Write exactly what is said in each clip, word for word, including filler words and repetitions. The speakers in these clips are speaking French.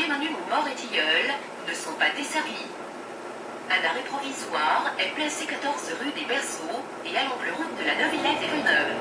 Marie-Manu Mort et Tilleul ne sont pas desservis. Un arrêt provisoire est placé quatorze rue des Berceaux et à l'angle route de la Neuvillette et Veneuve.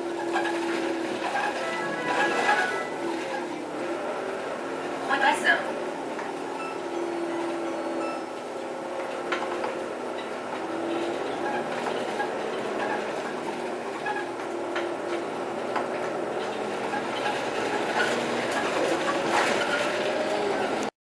Bassin.